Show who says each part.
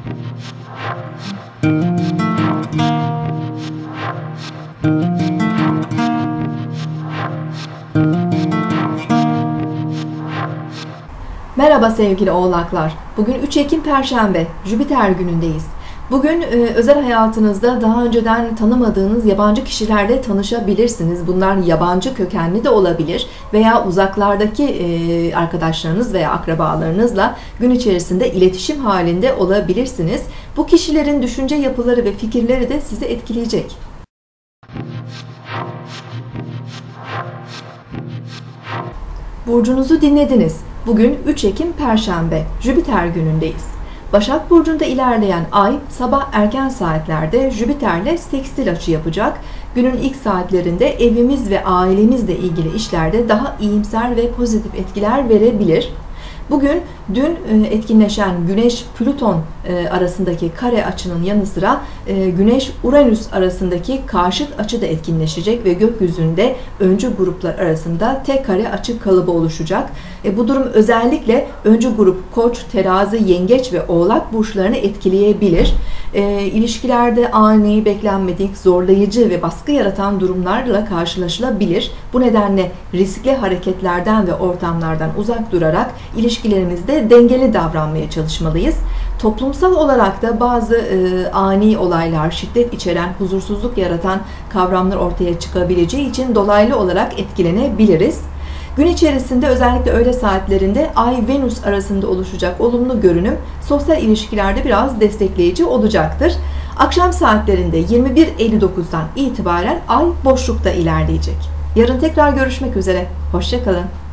Speaker 1: Merhaba sevgili oğlaklar. Bugün 3 Ekim Perşembe, Jüpiter günündeyiz. Bugün özel hayatınızda daha önceden tanımadığınız yabancı kişilerle tanışabilirsiniz. Bunlar yabancı kökenli de olabilir veya uzaklardaki arkadaşlarınız veya akrabalarınızla gün içerisinde iletişim halinde olabilirsiniz. Bu kişilerin düşünce yapıları ve fikirleri de sizi etkileyecek. Burcunuzu dinlediniz. Bugün 3 Ekim Perşembe, Jüpiter günündeyiz. Başak Burcu'nda ilerleyen Ay, sabah erken saatlerde Jüpiter'le sekstil açı yapacak. Günün ilk saatlerinde evimiz ve ailemizle ilgili işlerde daha iyimser ve pozitif etkiler verebilir. Bugün dün etkinleşen Güneş-Plüton arasındaki kare açının yanı sıra Güneş-Uranüs arasındaki karşıt açı da etkinleşecek ve gökyüzünde öncü gruplar arasında tek kare açı kalıbı oluşacak. Bu durum özellikle öncü grup Koç, Terazi, Yengeç ve Oğlak burçlarını etkileyebilir. İlişkilerde ani, beklenmedik, zorlayıcı ve baskı yaratan durumlarla karşılaşılabilir. Bu nedenle riskli hareketlerden ve ortamlardan uzak durarak ilişkilerimizde dengeli davranmaya çalışmalıyız. Toplumsal olarak da bazı ani olaylar, şiddet içeren, huzursuzluk yaratan kavramlar ortaya çıkabileceği için dolaylı olarak etkilenebiliriz. Gün içerisinde özellikle öğle saatlerinde Ay-Venüs arasında oluşacak olumlu görünüm sosyal ilişkilerde biraz destekleyici olacaktır. Akşam saatlerinde 21.59'dan itibaren Ay boşlukta ilerleyecek. Yarın tekrar görüşmek üzere. Hoşça kalın.